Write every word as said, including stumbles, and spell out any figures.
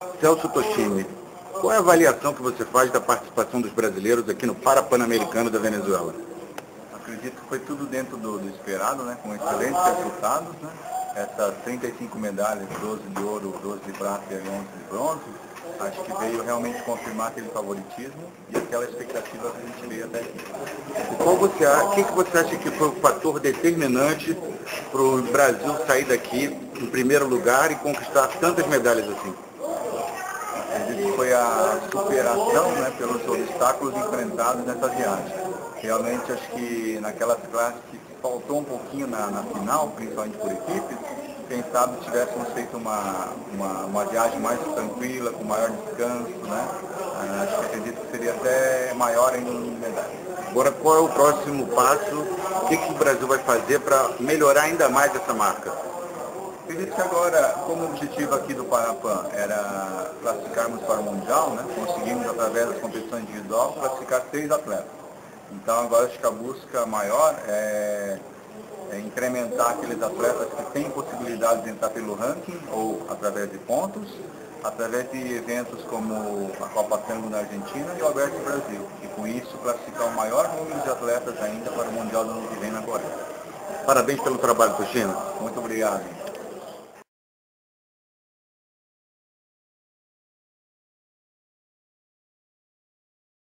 Celso Toshimi, qual é a avaliação que você faz da participação dos brasileiros aqui no Parapan-Americano da Venezuela? Acredito que foi tudo dentro do, do esperado, né, com excelentes resultados, né? Essas trinta e cinco medalhas, doze de ouro, doze de prata e onze de bronze, acho que veio realmente confirmar aquele favoritismo e aquela expectativa que a gente veio até aqui. E qual você, o que, que você acha que foi o fator determinante para o Brasil sair daqui em primeiro lugar e conquistar tantas medalhas assim? Acredito que foi a superação, né, pelos obstáculos enfrentados nessa viagem. Realmente acho que naquelas classes que faltou um pouquinho na, na final, principalmente por equipes, quem sabe tivéssemos feito uma, uma, uma viagem mais tranquila, com maior descanso, né? Ah, acho que acredito que seria até maior ainda no número de medalhas. Agora, qual é o próximo passo? O que, que o Brasil vai fazer para melhorar ainda mais essa marca? Acredito que agora, como o objetivo aqui do Parapan era classificarmos para o Mundial, né? Conseguimos, através das competições individuais, classificar seis atletas. Então agora acho que a busca maior é, é incrementar aqueles atletas que têm possibilidade de entrar pelo ranking ou através de pontos, através de eventos como a Copa Tango na Argentina e o Aberto Brasil. E com isso classificar o maior número de atletas ainda para o Mundial do ano que vem na Coreia. Parabéns pelo trabalho, Toshimi. Muito obrigado.